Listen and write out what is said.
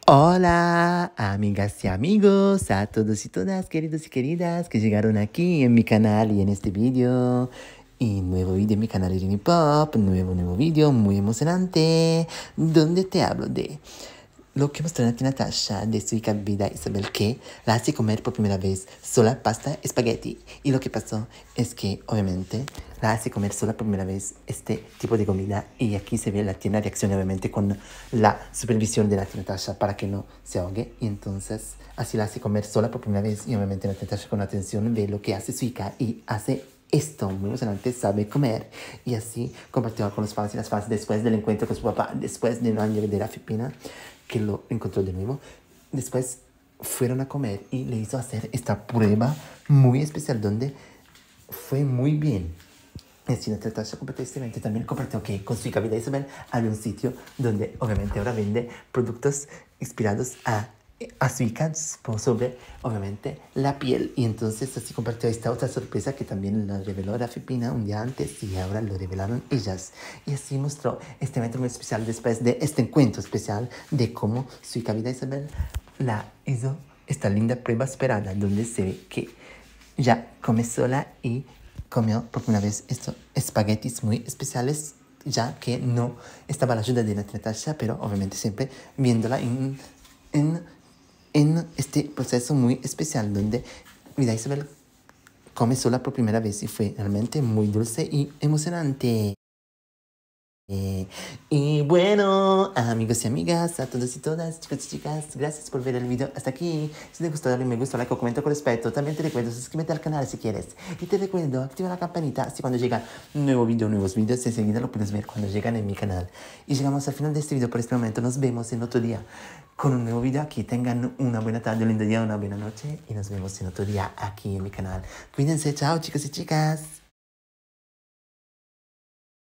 Hola, amigas y amigos, a todos y todas, queridos y queridas que llegaron aquí en mi canal y en este vídeo. Y nuevo vídeo en mi canal Irini Pop, nuevo vídeo muy emocionante, donde te hablo de lo que mostró a Natasha de su hija Vida Isabel, que la hace comer por primera vez sola pasta espagueti. Y lo que pasó es que, obviamente, la hace comer sola por primera vez este tipo de comida. Y aquí se ve la tierna reacción, obviamente, con la supervisión de la Natasha para que no se ahogue. Y entonces, así la hace comer sola por primera vez. Y obviamente, la Natasha con atención ve lo que hace su hija y hace esto muy emocionante, sabe comer. Y así compartió con los fans y las fans después del encuentro con su papá, después de un año de la Filipina, que lo encontró de nuevo. Después fueron a comer y le hizo hacer esta prueba muy especial donde fue muy bien. Así Natasha completamente también compartió que con su hija Vida Isabel había un sitio donde obviamente ahora vende productos inspirados a su hija sobre obviamente la piel. Y entonces así compartió esta otra sorpresa que también la reveló Rafi Pina un día antes y ahora lo revelaron ellas. Y así mostró este evento muy especial después de este encuentro especial de cómo su hija Vida Isabel la hizo esta linda prueba esperada donde se ve que ya come sola y comió por primera vez estos espaguetis muy especiales, ya que no estaba la ayuda de la Natasha, pero obviamente siempre viéndola en este proceso muy especial donde Vida Isabel come sola por primera vez y fue realmente muy dulce y emocionante. Y bueno, amigos y amigas, a todos y todas, chicos y chicas, gracias por ver el video hasta aquí. Si te gustó, dale me gusta, like o comenta con respeto. También te recuerdo suscríbete al canal si quieres. Y te recuerdo activa la campanita, así cuando llega un nuevo video, nuevos videos, enseguida lo puedes ver cuando llegan en mi canal. Y llegamos al final de este video por este momento. Nos vemos en otro día con un nuevo video aquí. Tengan una buena tarde, un lindo día, una buena noche. Y nos vemos en otro día aquí en mi canal. Cuídense, chao chicos y chicas.